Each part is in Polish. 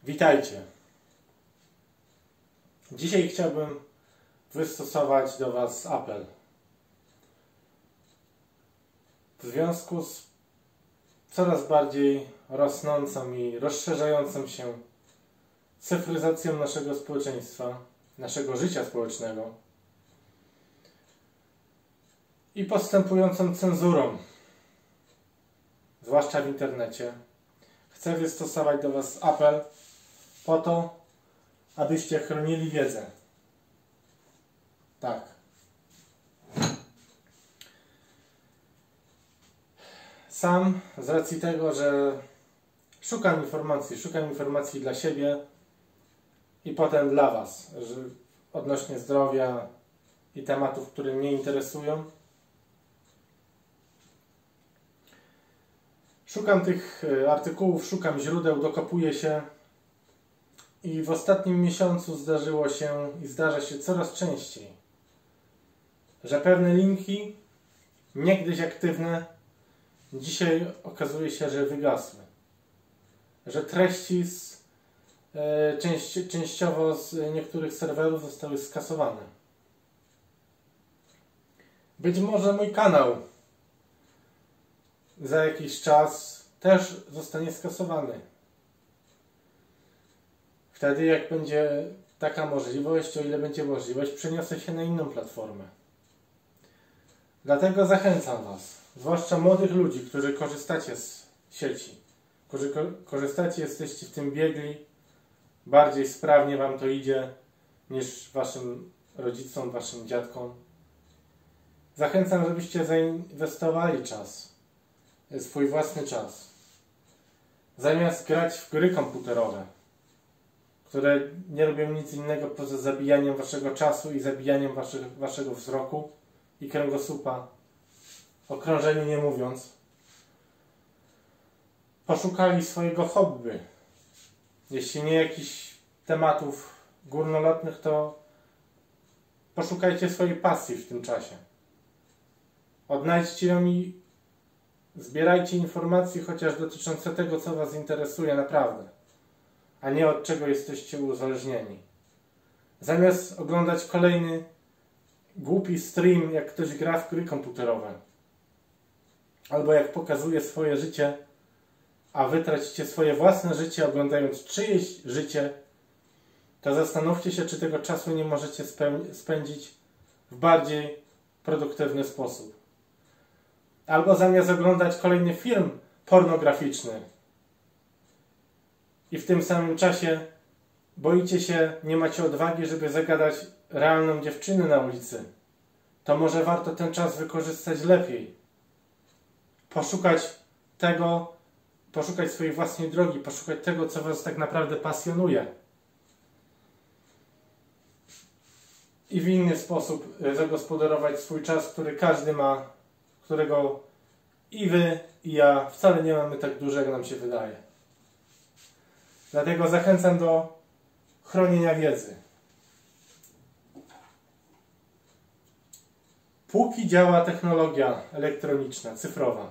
Witajcie. Dzisiaj chciałbym wystosować do Was apel. W związku z coraz bardziej rosnącą i rozszerzającą się cyfryzacją naszego społeczeństwa, naszego życia społecznego i postępującą cenzurą, zwłaszcza w internecie, chcę wystosować do Was apel po to, abyście chronili wiedzę. Tak. Sam z racji tego, że szukam informacji dla siebie i potem dla Was, że odnośnie zdrowia i tematów, które mnie interesują. Szukam tych artykułów, szukam źródeł, dokopuję się i w ostatnim miesiącu zdarzyło się i zdarza się coraz częściej, że pewne linki, niegdyś aktywne, dzisiaj okazuje się, że wygasły. Że treści częściowo z niektórych serwerów zostały skasowane. Być może mój kanał za jakiś czas też zostanie skasowany. Wtedy, jak będzie taka możliwość, o ile będzie możliwość, przeniosę się na inną platformę. Dlatego zachęcam Was, zwłaszcza młodych ludzi, którzy korzystacie z sieci, którzy korzystacie, jesteście w tym biegli, bardziej sprawnie Wam to idzie niż Waszym rodzicom, Waszym dziadkom. Zachęcam, żebyście zainwestowali czas, swój własny czas. Zamiast grać w gry komputerowe, które nie robią nic innego poza zabijaniem Waszego czasu i zabijaniem Waszego wzroku i kręgosłupa, o krążeniu nie mówiąc, poszukali swojego hobby. Jeśli nie jakichś tematów górnolotnych, to poszukajcie swojej pasji w tym czasie. Odnajdźcie ją i zbierajcie informacje chociaż dotyczące tego, co Was interesuje naprawdę, a nie od czego jesteście uzależnieni. Zamiast oglądać kolejny głupi stream, jak ktoś gra w gry komputerowe, albo jak pokazuje swoje życie, a wy tracicie swoje własne życie oglądając czyjeś życie, to zastanówcie się, czy tego czasu nie możecie spędzić w bardziej produktywny sposób. Albo zamiast oglądać kolejny film pornograficzny i w tym samym czasie boicie się, nie macie odwagi, żeby zagadać realną dziewczynę na ulicy, to może warto ten czas wykorzystać lepiej. Poszukać swojej własnej drogi, poszukać tego, co Was tak naprawdę pasjonuje. I w inny sposób zagospodarować swój czas, który każdy ma, którego i Wy, i ja wcale nie mamy tak dużo, jak nam się wydaje. Dlatego zachęcam do chronienia wiedzy. Póki działa technologia elektroniczna, cyfrowa,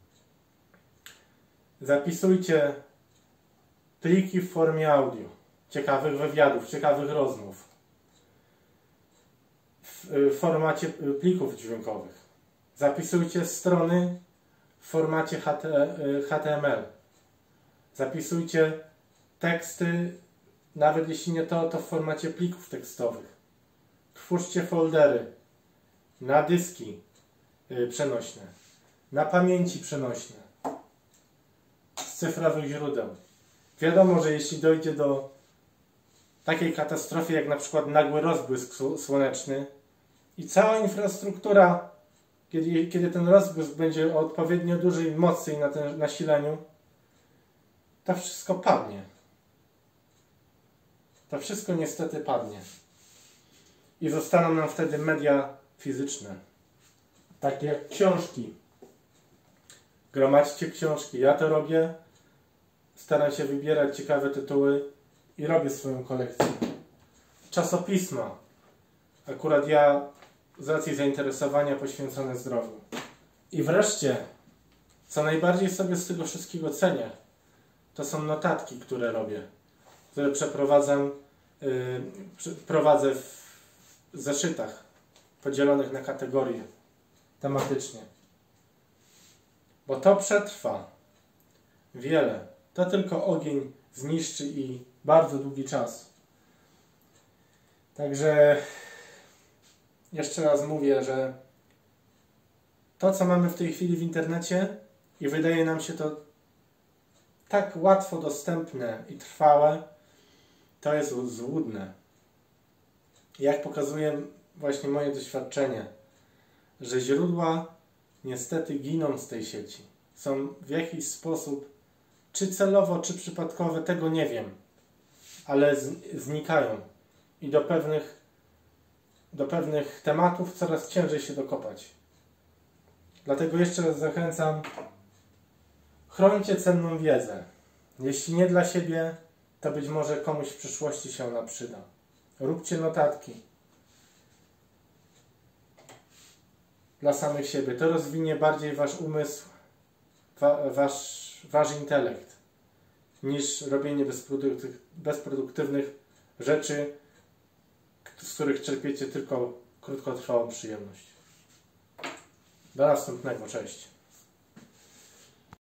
zapisujcie pliki w formie audio, ciekawych wywiadów, ciekawych rozmów, w formacie plików dźwiękowych. Zapisujcie strony w formacie HTML. Zapisujcie teksty, nawet jeśli nie to w formacie plików tekstowych. Twórzcie foldery na dyski przenośne, na pamięci przenośne, z cyfrowych źródeł. Wiadomo, że jeśli dojdzie do takiej katastrofy, jak na przykład nagły rozbłysk słoneczny i cała infrastruktura, kiedy ten rozbłysk będzie o odpowiednio dużej mocy i na tym nasileniu, to wszystko padnie. To wszystko niestety padnie. I zostaną nam wtedy media fizyczne. Takie jak książki. Gromadźcie książki. Ja to robię. Staram się wybierać ciekawe tytuły i robię swoją kolekcję. Czasopisma. Akurat ja z racji zainteresowania poświęcone zdrowiu. I wreszcie, co najbardziej sobie z tego wszystkiego cenię, to są notatki, które robię. które prowadzę w zeszytach podzielonych na kategorie tematycznie. Bo to przetrwa wiele. To tylko ogień zniszczy i bardzo długi czas. Także jeszcze raz mówię, że to, co mamy w tej chwili w internecie i wydaje nam się to tak łatwo dostępne i trwałe, to jest złudne. Jak pokazuje właśnie moje doświadczenie, że źródła niestety giną z tej sieci. Są w jakiś sposób, czy celowo, czy przypadkowo, tego nie wiem, ale znikają i do pewnych tematów coraz ciężej się dokopać. Dlatego jeszcze raz zachęcam, chrońcie cenną wiedzę. Jeśli nie dla siebie, to być może komuś w przyszłości się ona przyda. Róbcie notatki dla samych siebie. To rozwinie bardziej wasz umysł, wasz intelekt, niż robienie bezproduktywnych rzeczy, z których czerpiecie tylko krótkotrwałą przyjemność. Do następnego, cześć.